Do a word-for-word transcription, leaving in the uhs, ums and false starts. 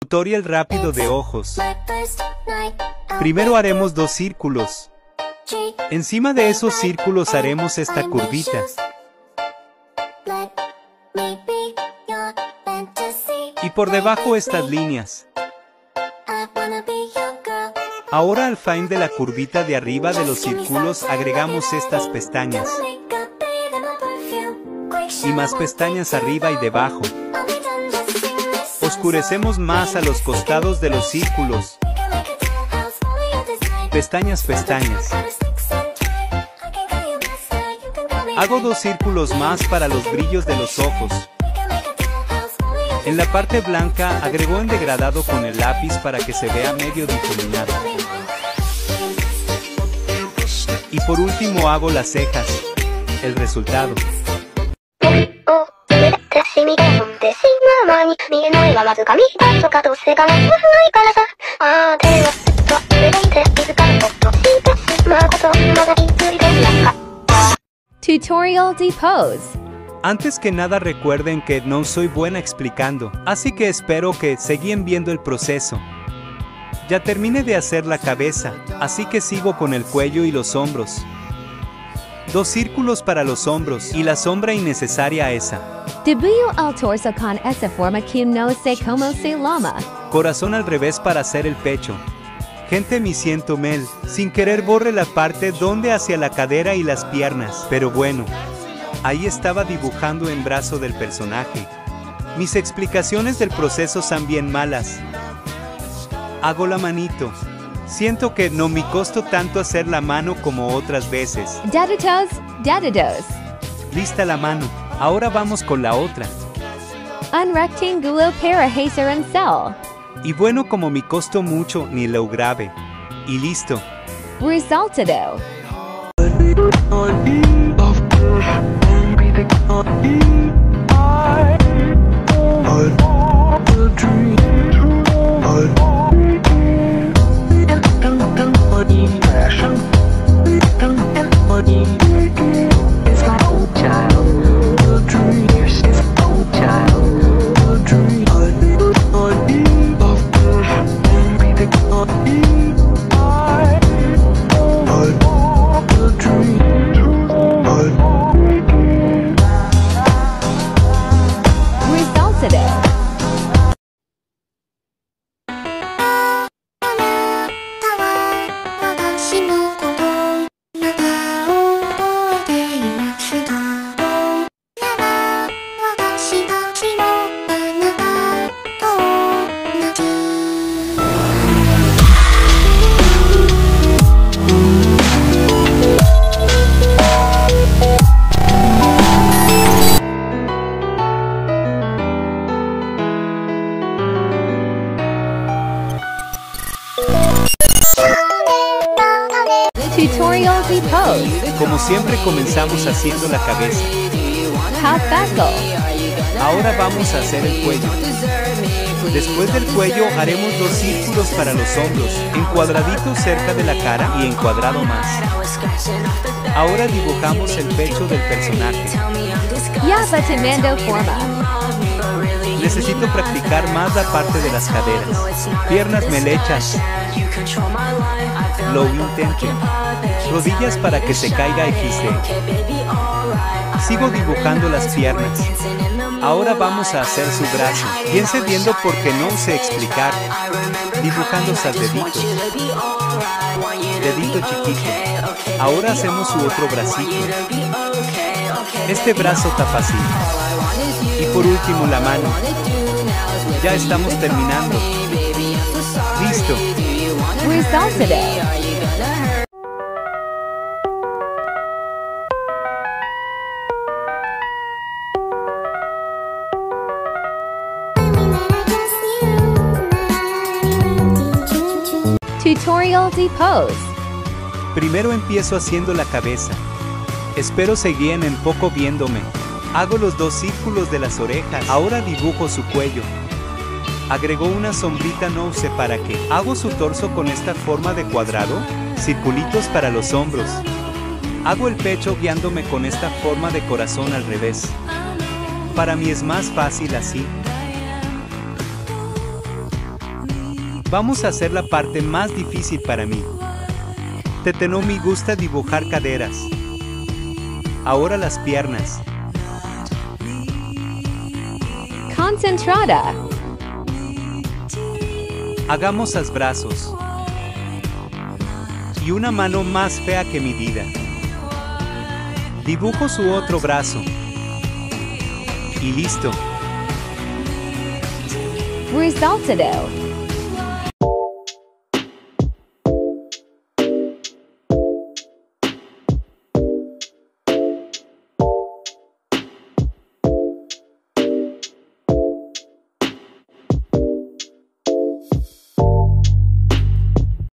Tutorial rápido de ojos. Primero haremos dos círculos. Encima de esos círculos haremos esta curvita. Y por debajo estas líneas. Ahora al fin de la curvita de arriba de los círculos agregamos estas pestañas. Y más pestañas arriba y debajo. Oscurecemos más a los costados de los círculos. Pestañas, pestañas. Hago dos círculos más para los brillos de los ojos. En la parte blanca agrego en degradado con el lápiz para que se vea medio difuminado. Y por último hago las cejas. El resultado. Tutorial Depose. Antes que nada recuerden que no soy buena explicando, así que espero que sigan viendo el proceso. Ya terminé de hacer la cabeza, así que sigo con el cuello y los hombros. Dos círculos para los hombros y la sombra innecesaria esa. Dibujo el torso con esa forma que no sé cómo se llama. Corazón al revés para hacer el pecho. Gente, me siento mal, sin querer borré la parte donde hacia la cadera y las piernas, pero bueno. Ahí estaba dibujando el brazo del personaje. Mis explicaciones del proceso son bien malas. Hago la manito. Siento que no me costó tanto hacer la mano como otras veces. Deditos, deditos. Lista la mano. Ahora vamos con la otra. Un rectángulo para hacer un cel. Y bueno, como me costó mucho, ni lo grabé. Y listo. Resultado. Tutorial Depose. Como siempre comenzamos haciendo la cabeza. How fácil. Ahora vamos a hacer el cuello. Después del cuello haremos dos círculos para los hombros, encuadraditos cerca de la cara y encuadrado más. Ahora dibujamos el pecho del personaje. Ya va tomando forma. Necesito practicar más la parte de las caderas. Piernas melechas. Lo intento. Rodillas para que se caiga equis de. Sigo dibujando las piernas. Ahora vamos a hacer su brazo. Bien cediendo porque no sé explicar. Dibujando sus deditos. Dedito chiquito. Ahora hacemos su otro bracito. Este brazo está fácil. Y por último la mano. Ya estamos terminando. Listo. Resultado. Tutorial Depose. Primero empiezo haciendo la cabeza. Espero seguir en poco viéndome. Hago los dos círculos de las orejas. Ahora dibujo su cuello. Agrego una sombrita, no sé para qué. Hago su torso con esta forma de cuadrado. Circulitos para los hombros. Hago el pecho guiándome con esta forma de corazón al revés. Para mí es más fácil así. Vamos a hacer la parte más difícil para mí. Teteno me gusta dibujar caderas. Ahora las piernas. Concentrada. Hagamos los brazos. Y una mano más fea que mi vida. Dibujo su otro brazo. Y listo. Resultado.